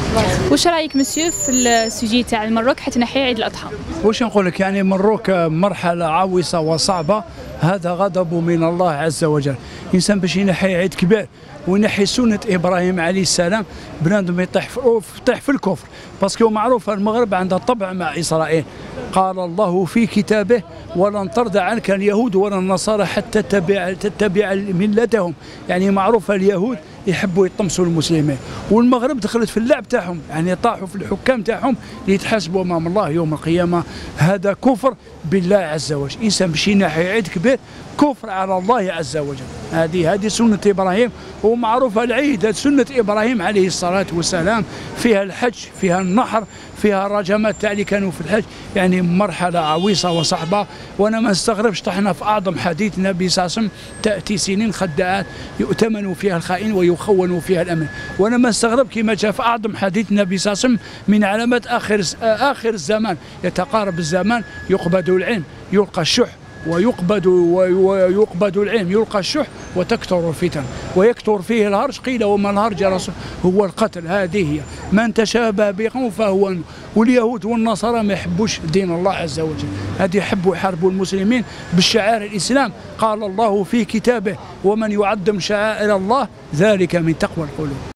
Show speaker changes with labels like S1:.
S1: واش رايك مسيو في السوجي تاع المروك حتى نحيي عيد الاضحى؟
S2: واش نقول لك، يعني مروك مرحله عويصه وصعبه، هذا غضب من الله عز وجل. الانسان باش ينحي عيد كبير وينحي سنه ابراهيم عليه السلام بنادم يطيح في الكفر، باسكو معروف المغرب عندها طبع مع اسرائيل. قال الله في كتابه: ولن ترضى عنك اليهود ولا النصارى حتى تتبع ملتهم. يعني معروف اليهود يحبوا يطمسوا المسلمين، والمغرب دخلت في اللعب تاعهم، يعني طاحوا في الحكام تاعهم ليتحاسبوا امام الله يوم القيامه. هذا كفر بالله عز وجل. انسان باش ينحي عيد كبير كفر على الله عز وجل. هذه سنه ابراهيم، ومعروفه العيد سنه ابراهيم عليه الصلاه والسلام، فيها الحج، فيها النحر، فيها الرجمات تاع اللي كانوا في الحج. يعني مرحله عويصه وصعبه، وانا ما استغربش طحنا في اعظم حديث النبي صلى الله عليه وسلم: تاتي سنين خداعات يؤتمن فيها الخائن ويخون فيها الامن. وانا ما استغرب كما جاء في اعظم حديث النبي صلى الله عليه وسلم: من علامات اخر الزمان، يتقارب الزمان، يقبض العلم، يلقى الشح، ويقبض العلم، يلقى الشح، وتكثر الفتن، ويكثر فيه الهرج. قيل: وما الهرج يا رسول؟ هو القتل. هذه هي من تشابه بقوم فهو. واليهود والنصارى ما يحبوش دين الله عز وجل، هذه يحبوا يحاربوا المسلمين بالشعائر الاسلام. قال الله في كتابه: ومن يعظم شعائر الله ذلك من تقوى القلوب.